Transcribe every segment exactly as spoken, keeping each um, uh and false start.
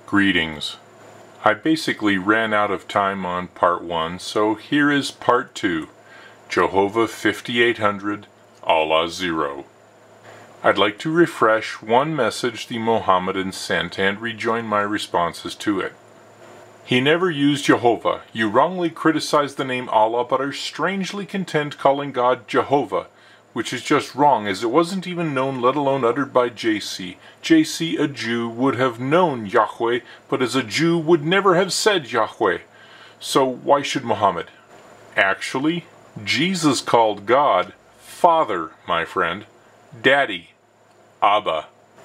Greetings. I basically ran out of time on part one, so here is part two. Jehovah fifty-eight hundred, Allah zero. I'd like to refresh one message the Mohammedan sent and rejoin my responses to it. He never used Jehovah. You wrongly criticize the name Allah, but are strangely content calling God Jehovah, which is just wrong, as it wasn't even known, let alone uttered by J C. J C, a Jew, would have known Yahweh, but as a Jew would never have said Yahweh. So why should Muhammad? Actually, Jesus called God Father, my friend, Daddy, Abba.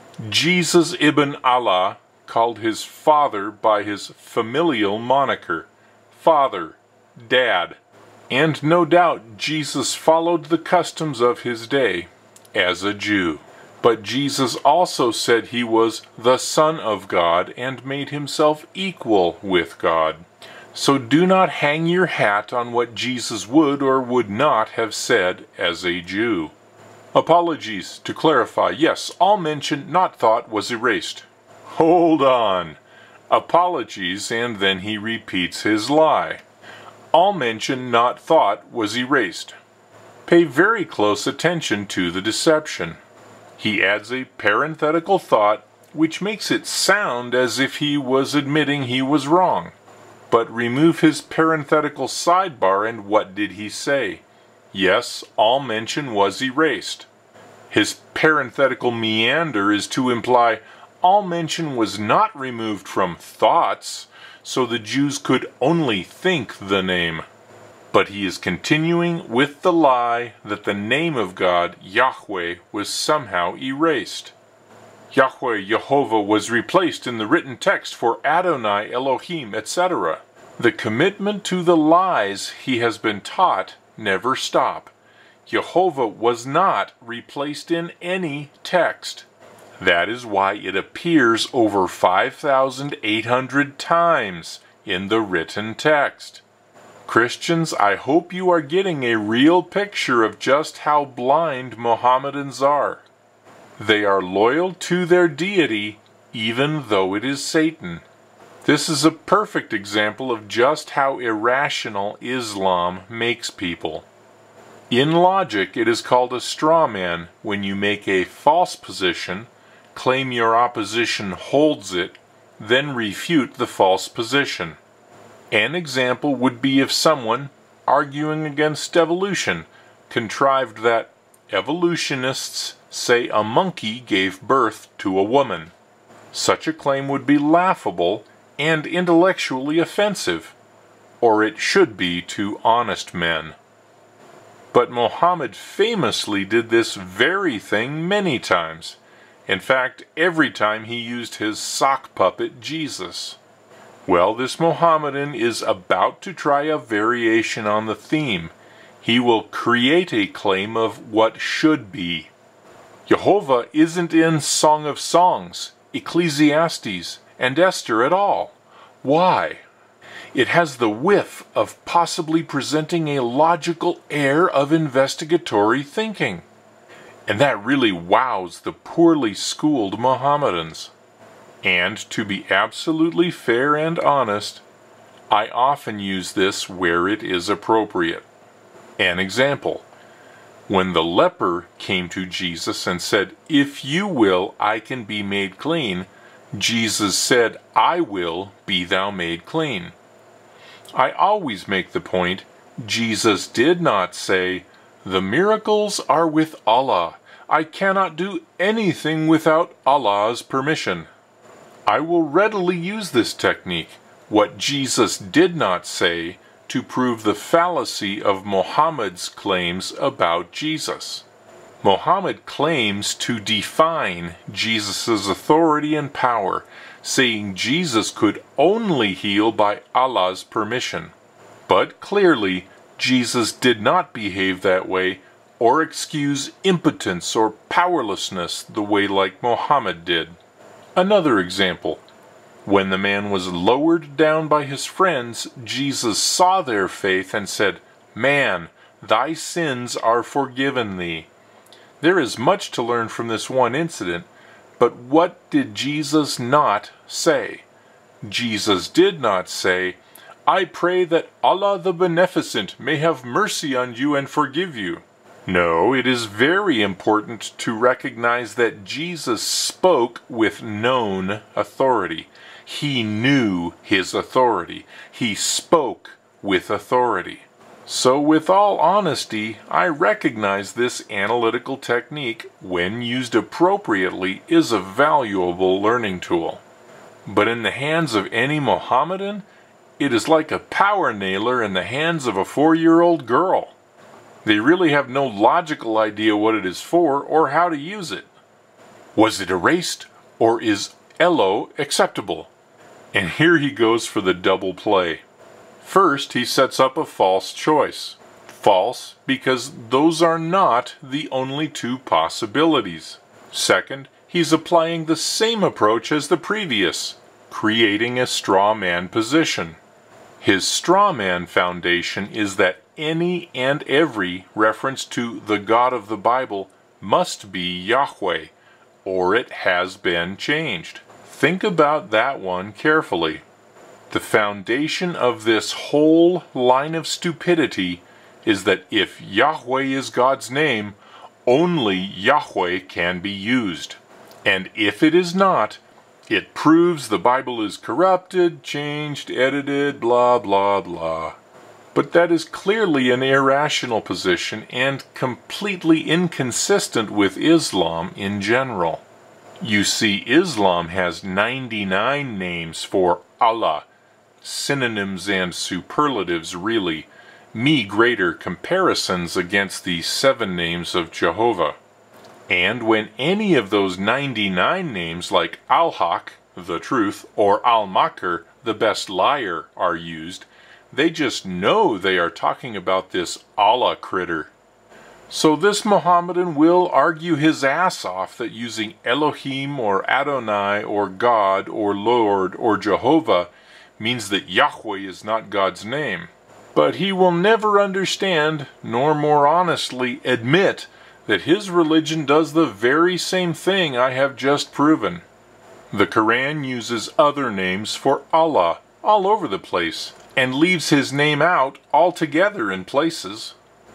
Jesus ibn Allah called his father by his familial moniker, Father, Dad. And no doubt Jesus followed the customs of his day as a Jew. But Jesus also said he was the Son of God and made himself equal with God. So do not hang your hat on what Jesus would or would not have said as a Jew. Apologies. To clarify, yes, all mention not thought was erased. Hold on. Apologies, and then he repeats his lie. All mention not thought was erased. Pay very close attention to the deception. He adds a parenthetical thought, which makes it sound as if he was admitting he was wrong. But remove his parenthetical sidebar, and what did he say? Yes, all mention was erased. His parenthetical meander is to imply all mention was not removed from thoughts, so the Jews could only think the name. But he is continuing with the lie that the name of God, Yahweh, was somehow erased. Yahweh, Jehovah, was replaced in the written text for Adonai, Elohim, et cetera. The commitment to the lies he has been taught never stop. Jehovah was not replaced in any text. That is why it appears over five thousand eight hundred times in the written text. Christians, I hope you are getting a real picture of just how blind Mohammedans are. They are loyal to their deity even though it is Satan. This is a perfect example of just how irrational Islam makes people. In logic, it is called a straw man when you make a false position, claim your opposition holds it, then refute the false position. An example would be if someone, arguing against evolution, contrived that evolutionists say a monkey gave birth to a woman. Such a claim would be laughable and intellectually offensive, or it should be to honest men. But Muhammad famously did this very thing many times. In fact, every time he used his sock puppet Jesus. Well, this Mohammedan is about to try a variation on the theme. He will create a claim of what should be. Jehovah isn't in Song of Songs, Ecclesiastes, and Esther at all. Why? It has the whiff of possibly presenting a logical air of investigatory thinking. And that really wows the poorly schooled Mohammedans. And to be absolutely fair and honest, I often use this where it is appropriate. An example. When the leper came to Jesus and said, "If you will, I can be made clean," Jesus said, "I will, be thou made clean." I always make the point, Jesus did not say, "The miracles are with Allah. I cannot do anything without Allah's permission." I will readily use this technique, what Jesus did not say, to prove the fallacy of Muhammad's claims about Jesus. Muhammad claims to define Jesus' authority and power, saying Jesus could only heal by Allah's permission. But clearly, Jesus did not behave that way or excuse impotence or powerlessness the way like Muhammad did. Another example. When the man was lowered down by his friends, Jesus saw their faith and said, "Man, thy sins are forgiven thee." There is much to learn from this one incident, but what did Jesus not say? Jesus did not say, "I pray that Allah the Beneficent may have mercy on you and forgive you." No, it is very important to recognize that Jesus spoke with known authority. He knew his authority. He spoke with authority. So with all honesty, I recognize this analytical technique, when used appropriately, is a valuable learning tool. But in the hands of any Mohammedan, it is like a power nailer in the hands of a four-year-old girl. They really have no logical idea what it is for or how to use it. Was it erased, or is Elo acceptable? And here he goes for the double play. First, he sets up a false choice. False because those are not the only two possibilities. Second, he's applying the same approach as the previous, creating a straw man position. His straw man foundation is that any and every reference to the God of the Bible must be Yahweh, or it has been changed. Think about that one carefully. The foundation of this whole line of stupidity is that if Yahweh is God's name, only Yahweh can be used. And if it is not, it proves the Bible is corrupted, changed, edited, blah, blah, blah. But that is clearly an irrational position and completely inconsistent with Islam in general. You see, Islam has ninety-nine names for Allah, synonyms and superlatives really, me greater comparisons against the seven names of Jehovah. And when any of those ninety-nine names like Al-Haq, the truth, or Al-Makr, the best liar, are used, they just know they are talking about this Allah critter. So this Mohammedan will argue his ass off that using Elohim or Adonai or God or Lord or Jehovah means that Yahweh is not God's name. But he will never understand, nor more honestly admit, that his religion does the very same thing I have just proven. The Quran uses other names for Allah all over the place, and leaves his name out altogether in places.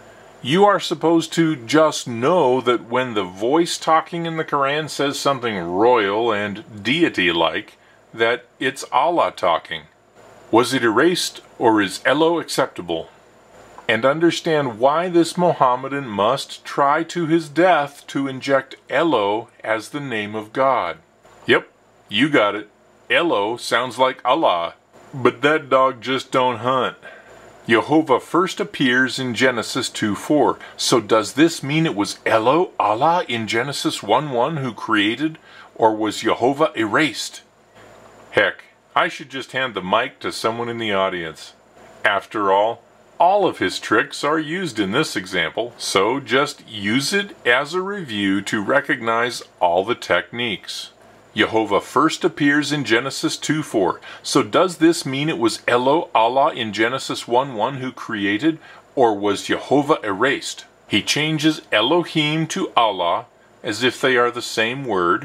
You are supposed to just know that when the voice talking in the Quran says something royal and deity-like, that it's Allah talking. Was it erased, or is Elo acceptable? And understand why this Mohammedan must try to his death to inject Elo as the name of God. Yep, you got it. Elo sounds like Allah. But that dog just don't hunt. Jehovah first appears in Genesis two four. So does this mean it was Elo, Allah, in Genesis one one who created, or was Jehovah erased? Heck, I should just hand the mic to someone in the audience. After all, all of his tricks are used in this example, so just use it as a review to recognize all the techniques. Jehovah first appears in Genesis two four. So does this mean it was Elo, Allah, in Genesis one one who created, or was Jehovah erased? He changes Elohim to Allah as if they are the same word.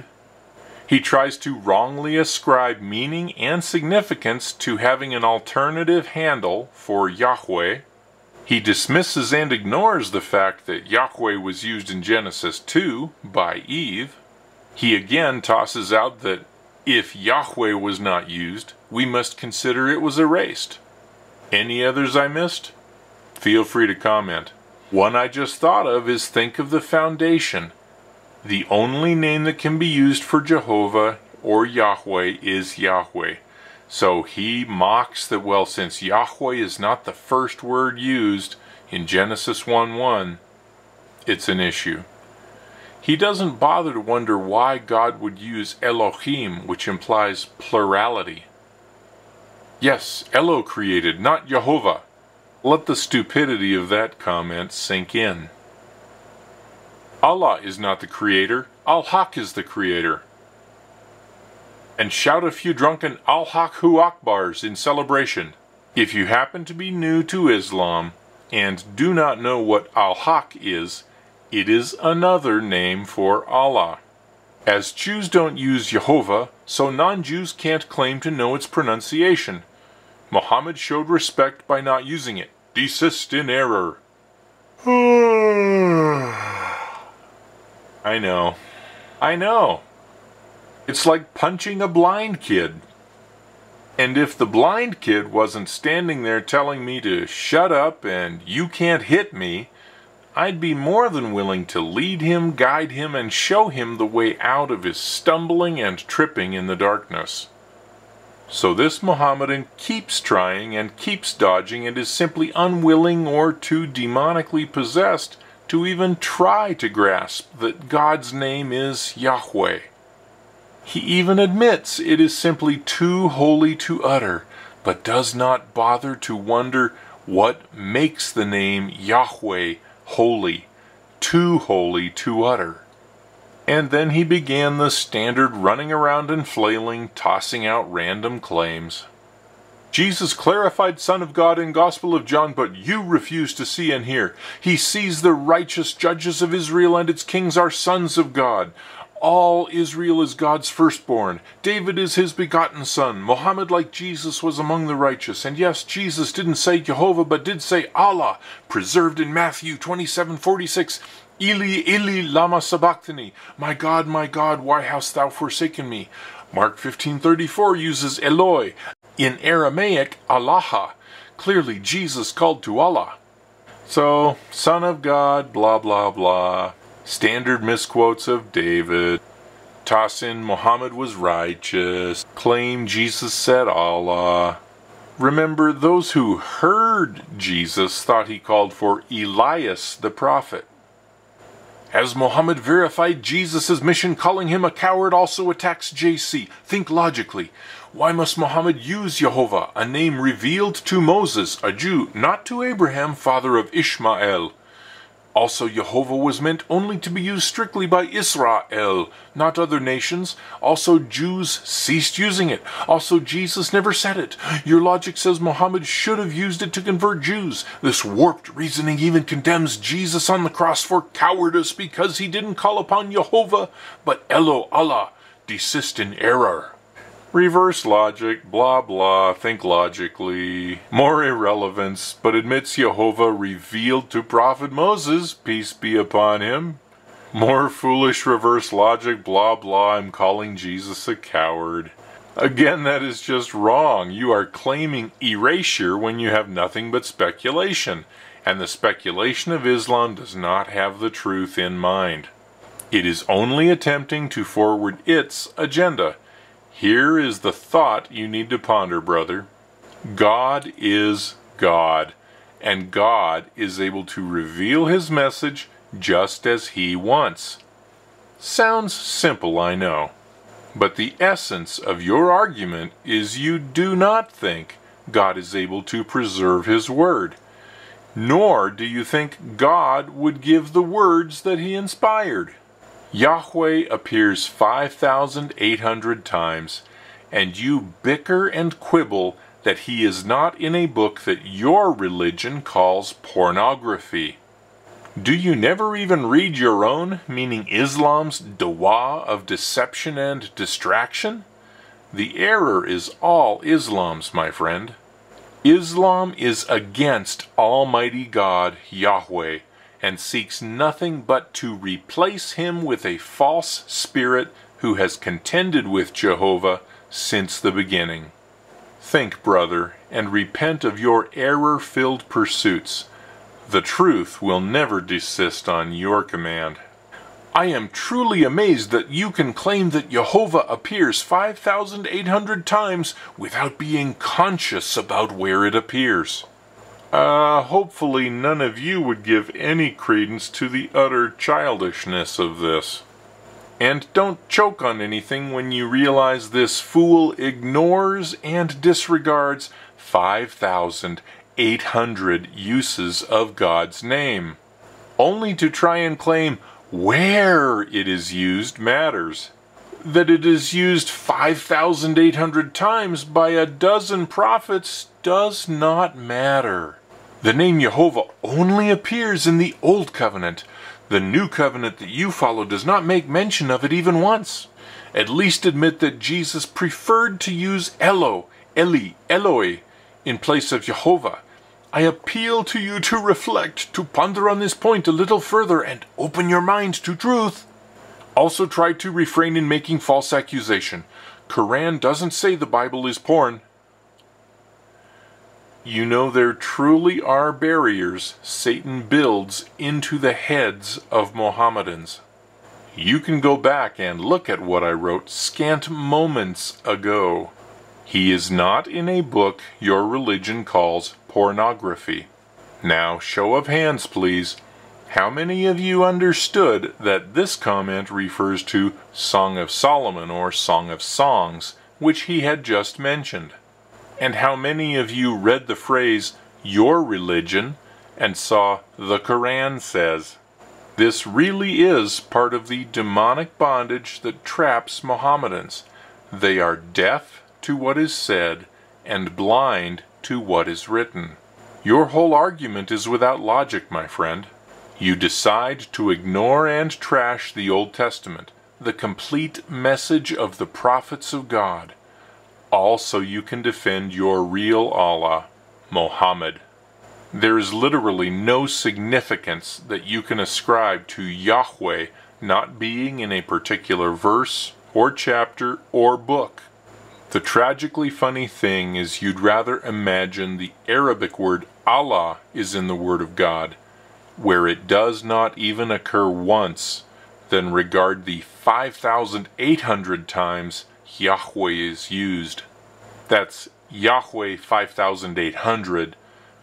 He tries to wrongly ascribe meaning and significance to having an alternative handle for Yahweh. He dismisses and ignores the fact that Yahweh was used in Genesis two by Eve. He again tosses out that if Yahweh was not used, we must consider it was erased. Any others I missed? Feel free to comment. One I just thought of is think of the foundation. The only name that can be used for Jehovah or Yahweh is Yahweh. So he mocks that, well, since Yahweh is not the first word used in Genesis one one, it's an issue. He doesn't bother to wonder why God would use Elohim, which implies plurality. Yes, Elo created, not Jehovah. Let the stupidity of that comment sink in. Allah is not the creator, Al-Haq is the creator. And shout a few drunken Al-Haq-Hu Akbars in celebration. If you happen to be new to Islam and do not know what Al-Haq is, it is another name for Allah. As Jews don't use Jehovah, so non-Jews can't claim to know its pronunciation. Muhammad showed respect by not using it. Desist in error. I know. I know. It's like punching a blind kid. And if the blind kid wasn't standing there telling me to shut up and you can't hit me, I'd be more than willing to lead him, guide him, and show him the way out of his stumbling and tripping in the darkness. So this Mohammedan keeps trying and keeps dodging and is simply unwilling or too demonically possessed to even try to grasp that God's name is Yahweh. He even admits it is simply too holy to utter, but does not bother to wonder what makes the name Yahweh holy, too holy to utter. And then he began the standard running around and flailing, tossing out random claims. Jesus clarified Son of God in Gospel of John, but you refuse to see and hear. He sees the righteous judges of Israel and its kings are sons of God. All Israel is God's firstborn. David is his begotten son. Muhammad, like Jesus, was among the righteous. And yes, Jesus didn't say Jehovah, but did say Allah, preserved in Matthew twenty-seven forty-six. Eli, Eli, lama sabachthani. My God, my God, why hast thou forsaken me? Mark fifteen thirty-four uses Eloi. In Aramaic, Allah. Clearly, Jesus called to Allah. So, Son of God, blah, blah, blah. Standard misquotes of David. Toss in Muhammad was righteous. Claim Jesus said Allah. Remember, those who heard Jesus thought he called for Elias the prophet. Has Muhammad verified Jesus' mission, calling him a coward also attacks J C? Think logically. Why must Muhammad use Jehovah, a name revealed to Moses, a Jew, not to Abraham, father of Ishmael? Also, Jehovah was meant only to be used strictly by Israel, not other nations. Also, Jews ceased using it. Also, Jesus never said it. Your logic says Muhammad should have used it to convert Jews. This warped reasoning even condemns Jesus on the cross for cowardice because he didn't call upon Jehovah, but Elo Allah. Desist in error. Reverse logic, blah blah, think logically. More irrelevance, but admits Jehovah revealed to Prophet Moses, peace be upon him. More foolish reverse logic, blah blah, I'm calling Jesus a coward. Again, that is just wrong. You are claiming erasure when you have nothing but speculation, and the speculation of Islam does not have the truth in mind. It is only attempting to forward its agenda. Here is the thought you need to ponder, brother. God is God, and God is able to reveal his message just as he wants. Sounds simple, I know, but the essence of your argument is you do not think God is able to preserve his word, nor do you think God would give the words that he inspired. Yahweh appears five thousand eight hundred times, and you bicker and quibble that he is not in a book that your religion calls pornography. Do you never even read your own, meaning Islam's dawah of deception and distraction? The error is all Islam's, my friend. Islam is against Almighty God, Yahweh, and seeks nothing but to replace him with a false spirit who has contended with Jehovah since the beginning. Think, brother, and repent of your error-filled pursuits. The truth will never desist on your command. I am truly amazed that you can claim that Jehovah appears five thousand eight hundred times without being conscious about where it appears. Uh, hopefully none of you would give any credence to the utter childishness of this. And don't choke on anything when you realize this fool ignores and disregards five thousand eight hundred uses of God's name. Only to try and claim where it is used matters. That it is used five thousand eight hundred times by a dozen prophets does not matter. The name Jehovah only appears in the Old Covenant. The new covenant that you follow does not make mention of it even once. At least admit that Jesus preferred to use Elo, Eli, Eloi, in place of Jehovah. I appeal to you to reflect, to ponder on this point a little further, and open your mind to truth. Also try to refrain in making false accusation. Quran doesn't say the Bible is porn. You know there truly are barriers Satan builds into the heads of Mohammedans. You can go back and look at what I wrote scant moments ago. He is not in a book your religion calls pornography. Now, show of hands, please. How many of you understood that this comment refers to Song of Solomon or Song of Songs, which he had just mentioned? And how many of you read the phrase, your religion, and saw the Quran says? This really is part of the demonic bondage that traps Mohammedans. They are deaf to what is said and blind to what is written. Your whole argument is without logic, my friend. You decide to ignore and trash the Old Testament, the complete message of the prophets of God, all so you can defend your real Allah, Muhammad. There is literally no significance that you can ascribe to Yahweh not being in a particular verse or chapter or book. The tragically funny thing is you'd rather imagine the Arabic word Allah is in the Word of God, where it does not even occur once, than regard the five thousand eight hundred times Yahweh is used. That's Yahweh five thousand eight hundred,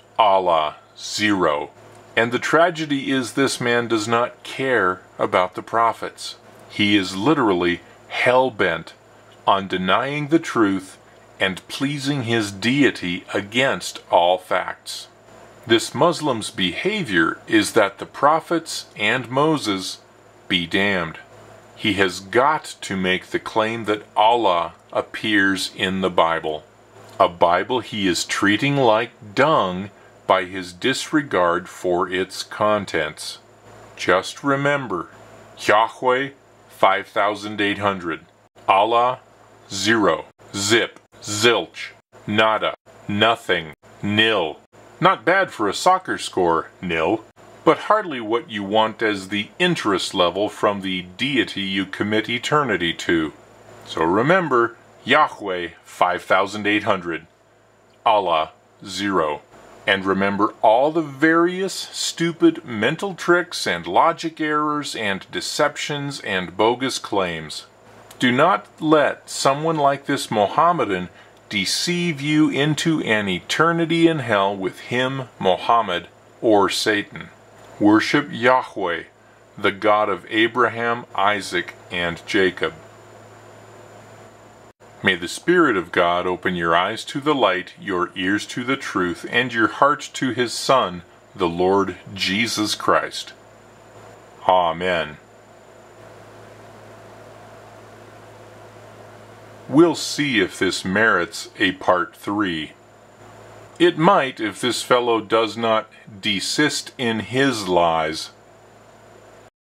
Allah zero. And the tragedy is this man does not care about the prophets. He is literally hell-bent on denying the truth and pleasing his deity against all facts. This Muslim's behavior is that the prophets and Moses be damned. He has got to make the claim that Allah appears in the Bible, a Bible he is treating like dung by his disregard for its contents. Just remember, Yahweh five thousand eight hundred, Allah zero, zip, zilch, nada, nothing, nil. Not bad for a soccer score, nil, but hardly what you want as the interest level from the deity you commit eternity to. So remember, Yahweh five thousand eight hundred, Allah zero. And remember all the various stupid mental tricks and logic errors and deceptions and bogus claims. Do not let someone like this Mohammedan deceive you into an eternity in hell with him, Muhammad, or Satan. Worship Yahweh, the God of Abraham, Isaac, and Jacob. May the Spirit of God open your eyes to the light, your ears to the truth, and your heart to His Son, the Lord Jesus Christ. Amen. We'll see if this merits a part three. It might if this fellow does not desist in his lies.